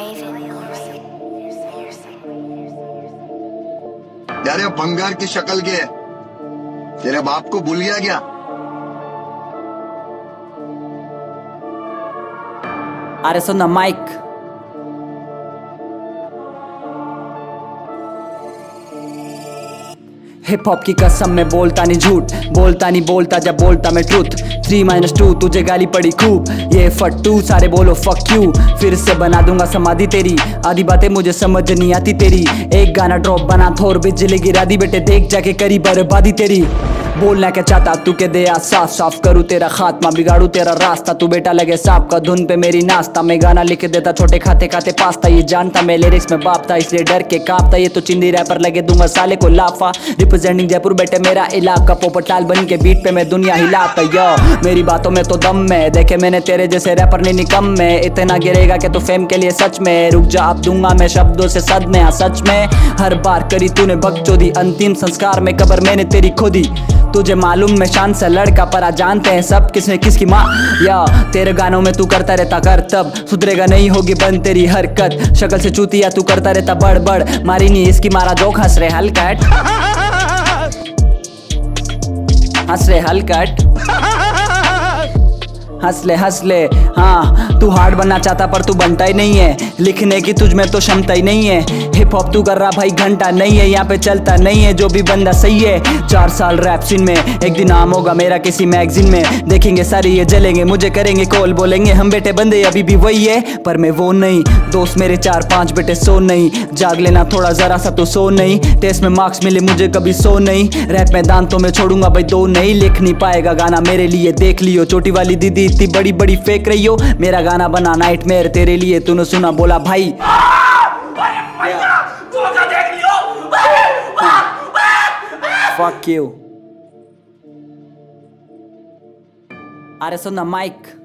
यार ये भंगार की शक्ल के है, तेरे बाप को भूल गया क्या? अरे सुन ना माइक, हिप हॉप की कसम में बोलता नहीं झूठ, बोलता नहीं बोलता जब बोलता मैं ट्रूथ। 3-2 तुझे गाली पड़ी खूब, ये फट्टू सारे बोलो फक यू। फिर से बना दूंगा समाधि तेरी, आधी बातें मुझे समझ नहीं आती तेरी। एक गाना ड्रॉप बना थोर बिजली गिरा दी, बेटे देख जाके करी बर्बादी तेरी। बोलना क्या चाहता तू के दे आज साफ साफ करूँ तेरा खात्मा, बिगाड़ू तेरा रास्ता। तू बेटा लगे सांप का धुन पे मेरी नाश्ता, मैं गाना लिख देता छोटे खाते खाते पास्ता। ये जानता मैं लिरिक्स में बाप था इसलिए डर के कांपता, ये तो चिंदी रैपर लगे दूंगा साले को लाफा। रिप्रेजेंटिंग जयपुर बेटे मेरा इलाका, पोपटलाल बन के बीट पे मैं दुनिया हिलाता। यो मेरी बातों में तो दम में, देखे मैंने तेरे जैसे रैपर नहीं निकम में। इतना गिरेगा कि तू फेम के लिए सच में, रुक जा अब दूंगा मैं शब्दों से सदमे। हाँ सच में हर बार करी तूने बकचोदी, अंतिम संस्कार में कब्र मैंने तेरी खोदी। तुझे मालूम मैं शान से लड़का परा, जानते हैं सब किसने किसकी माँ। या तेरे गानों में तू करता रहता कर तब, सुधरेगा नहीं होगी बंद तेरी हरकत। शक्ल से चूतिया तू करता रहता बड़ बड़, मारी नहीं इसकी मारा जोक। हंस रहे हलकट, हंस रहे हलकट, हंस ले। हाँ तू हार्ड बनना चाहता पर तू बनता ही नहीं है, लिखने की तुझ में तो क्षमता ही नहीं है। हिप हॉप तू कर रहा भाई घंटा नहीं है, यहाँ पे चलता नहीं है जो भी बंदा सही है। 4 साल रैप सीन में, एक दिन नाम होगा मेरा किसी मैगजीन में। देखेंगे सारे ये जलेंगे, मुझे करेंगे कॉल, बोलेंगे हम बेटे बंदे अभी भी वही है। पर मैं वो नहीं, दोस्त मेरे 4-5 बेटे सो नहीं। जाग लेना थोड़ा जरा सा तो सो नहीं, टेस्ट में मार्क्स मिले मुझे कभी सो नहीं। रैप मैदान तो मैं छोड़ूंगा भाई 2 नहीं, लिख नहीं पाएगा गाना मेरे लिए देख लियो। छोटी वाली दीदी इतनी बड़ी बड़ी फेंक रही हो, मेरा गाना बना नाइटमेयर तेरे लिए। तूने सुना बोला भाई fuck you। अरे सुन ना माइक।